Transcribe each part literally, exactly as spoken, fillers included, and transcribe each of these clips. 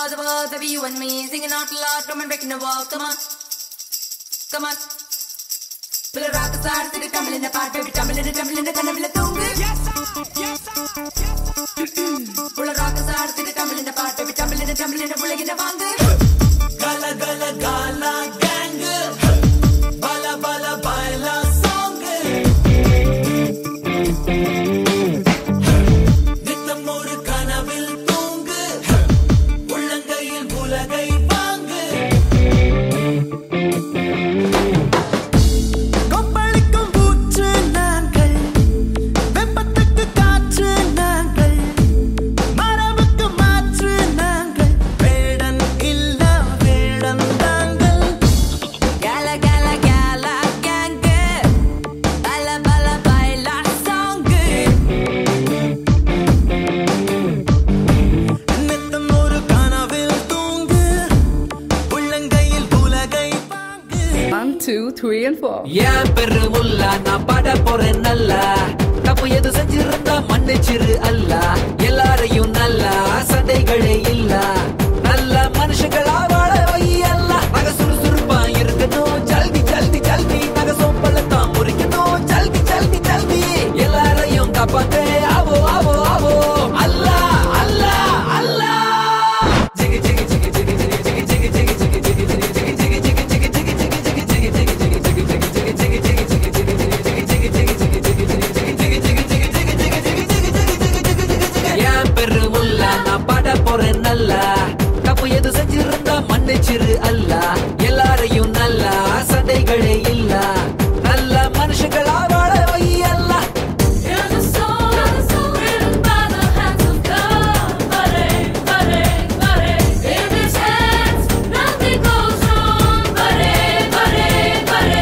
was the world of you and me, singing out loud, come and breaking the wall. Come on, come on. Pull a rock star, sit it tumbling apart, baby, tumbling and tumbling and tumbling and tumbling. Yes sir, yes sir, yes sir. Pull a rock star, sit it tumbling apart, baby, tumbling and tumbling and pulling in the bang. Gala gala gala gang, bala bala baila song. Nitham oru kanavil thoongu, உள்ளங்கையில் உலகை வாங்கு. கொப்பளிக்கும் பூற்று நாங்கள், வெப்பத்துக்கு காற்று நாங்கள், மரபுக்கு மாற்று நாங்கள், வேடன் இல்ல வேடன் தாங்கள். Gala gala gala gang, bala bala baila song. நித்தம் ஒரு கனவில் தூங்கு, உள்ளங்கையில் உலகை வாங்கு. One, two, three, and four. ஏன் பெரு முல்லா நான் பாட போறேன் நல்லா தப்பு எது செஞ்சிருந்தா மன்னிச்சிரு அல்ல எல்லாரையும் நல்லா சண்டைகளே இல்ல நல்ல மனுஷங்களா வாழ வை அல்ல நக சுறுசுறுப்பா இருக்கணும் ஜல்தி ஜல்தி ஜல்தி நக சோம்பலத்தான் முறிக்கணும் ஜல்தி ஜல்தி ஜல்தி எல்லாரையும் காப்பாத்தே ஆவோ ஆவோ ஆவோ அல்லா அல்லா அல்லா ஜிகி ஜிகி ஜிகி ஜிகி ஜிகி ஜிகி ஜிகி ஜிகி ஜிகி ஜிகி ஜிகி ஜிகி ஜிகி ஜிகி ஜிகி ஏன் பெரு முல்லா நான் பாட போறேன் நல்லா தப்பு எது செஞ்சிருந்தா மன்னிச்சிரு அல்ல எல்லாரையும் நல்லா சண்டைகளே இல்ல நல்ல மனுஷங்களா வாழ வை அல்ல You're the soul, you're the soul written by the hands of God. Buddy, buddy, buddy. In His hands, nothing goes wrong. Buddy, buddy, buddy.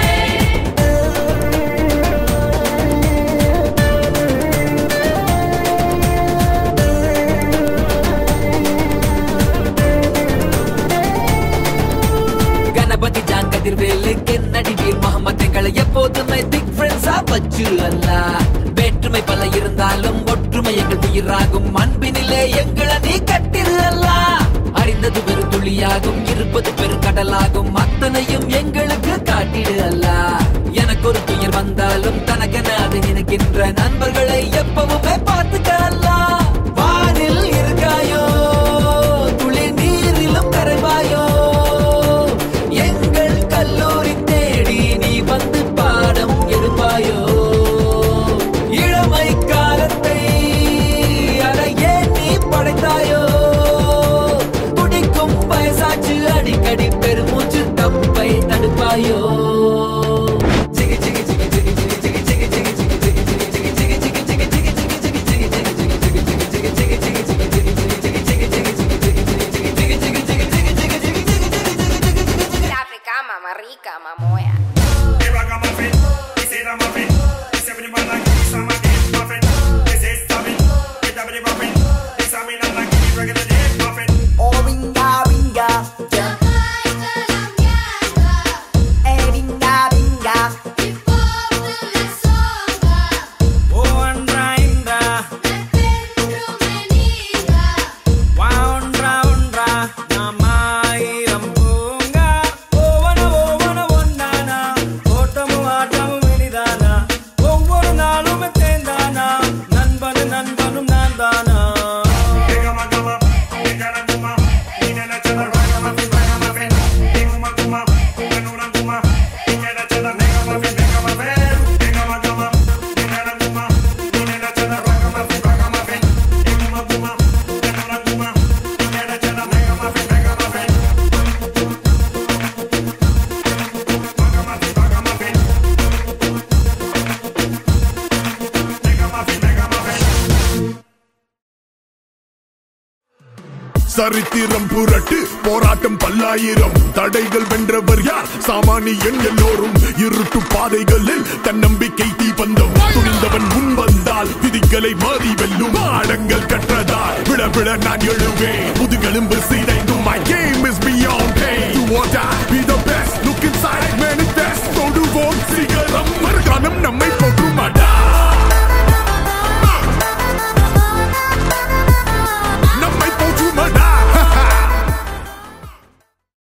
Ganapathi John Kathirvelu Kennedy Veer Mohammed எங்களை எப்போதுமே திக் ஃப்ரெண்ட்ஸா வச்சு அல்ல வேற்றுமை பல இருந்தாலும் ஒற்றுமை எங்கள் உயிராகும் அன்பினிலே எங்களை நீ கட்டிரு அல்ல அறிந்தது பெரு துளியாகும் இருப்பது பெருங்கடலாகும் அத்தனையும் எங்களுக்கு காட்டிடு அல்ல எனக்கு ஒரு துயர் வந்தாலும் தனக்கென அதை நினைக்கின்ற நண்பர்களை எப்பவுமே பார்த்துக்க அல்ல வானில் இருக்காயோ துளி நீரிலும் கரைவாயோ எங்கள் கல்லூரி தேடி நீ வந்து பாடம் எடுப்பாயோ இளமை காலத்தை அதையே நீ படைத்தாயோ துடிக்கும் வயசாச்சு அடிக்கடி பெருமூச்சு தப்பை தடுப்பாயோ ஜிகி ஜிகி ஜிகி ஜிகி ஜிகி ஜிகி ஜிகி ஜிகி ஜிகி ஜிகி ஜிகி ஜிகி ஜிகி ஜிகி ஜிகி ஜிகி Africa, mamá rica, mamoya. Oh, ringa, ringa, yeah. Eh, ringa, ringa. Oh, andra, indra. Wa, ondra, ondra. Namayiram punga. Oh, vana, oh, vana, vannana. Ottamu, aatamu, vinidana. ஒவ்வொரு நாளும் தேந்தானா நண்பனு நண்பனும் நான் தானா சரித்திரம் புரட்டு போராட்டம் பல்லாயிரம் தடைகள் வென்றவர் யார் சாமானியன் எல்லோரும் இருட்டு பாதைகளில் தன்னம்பிக்கை தீபந்தம் துணிந்தவன் முன் வந்தால் விதிகளை மாறி வெல்லும் ஆழங்கள் கற்றதால் விட விட நான் எழுவேன் முதுகெலும்பு சீரைந்தும் my game is beyond pain you want to be the best look inside manifest தொடுவோம் சிகரம் மறுகாலம் நம்மை